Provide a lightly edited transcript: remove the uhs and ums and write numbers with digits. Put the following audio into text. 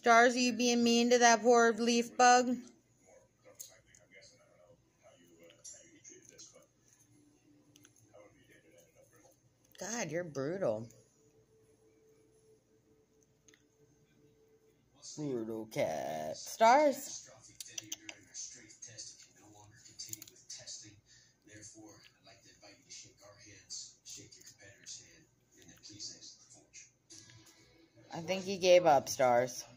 Stars, are you being mean to that poor leaf bug? God, you're brutal. Brutal cat. Stars. I think he gave up, Stars.